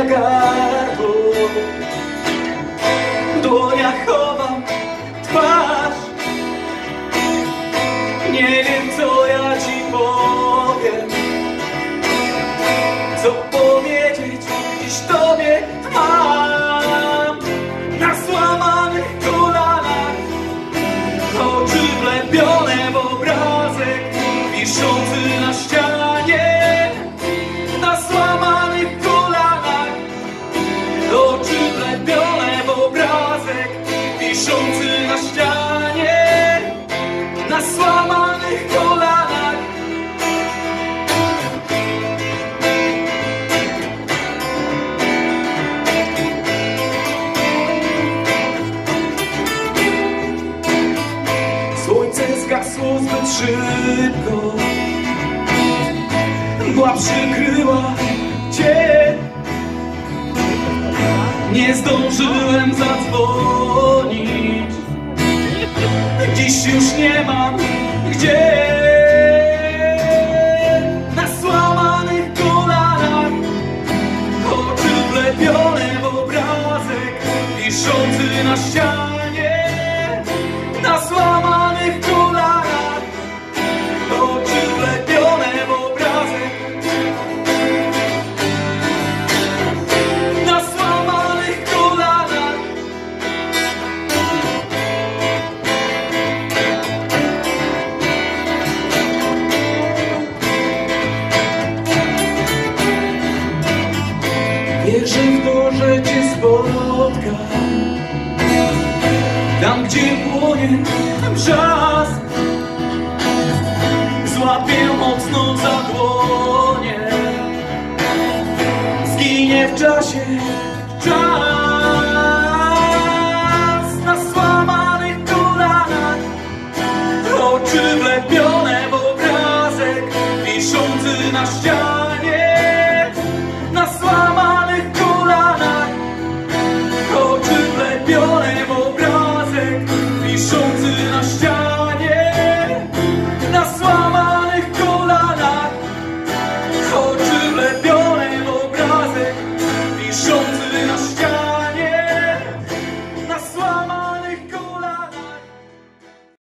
gardło, w dłoniach chowam twarz. Nie wiem, co ja ci powiem, co powiedzieć dziś tobie mam. Na złamanych kolanach, oczy wlepione w obrazek wiszący na ścianie. Na złamanych kolanach, oczy wlepione w obrazek wiszący na ścianie. Na złamanych kolanach. Słońce zgasło zbyt szybko, mgła przykryła cię. Nie zdążyłem zadzwonić, dziś już nie mam gdzie. Na złamanych kolanach, oczy wlepione w obrazek wiszący na ścianie. Na złamanych kolanach, oczy wlepione w obrazek. Na złamanych kolanach. Wierzę w to, że cię spotkam tam, gdzie płonie brzask. Złapię mocno za dłonie, zginie w czasie czas. Na złamanych kolanach, oczy wlepione w obrazek wiszący na ścianie.